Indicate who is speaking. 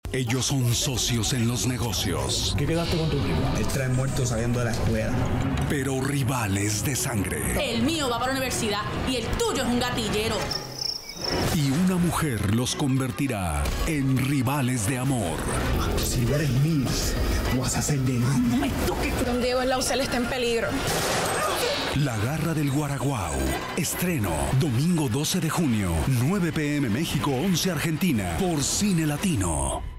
Speaker 1: Ellos son socios en los negocios.
Speaker 2: ¿Qué quedaste con tu primo?
Speaker 3: Él trae muerto saliendo de la escuela.
Speaker 1: Pero rivales de sangre.
Speaker 4: El mío va para la universidad y el tuyo es un gatillero.
Speaker 1: Y una mujer los convertirá en rivales de amor.
Speaker 3: Si no eres mío, vas a ser de mí.
Speaker 4: No me toques.
Speaker 5: Don Diego en la UCL está en peligro.
Speaker 1: La Garra del Guaraguao. Estreno domingo 12 de junio, 9 p.m. México, 11 Argentina, por Cine Latino.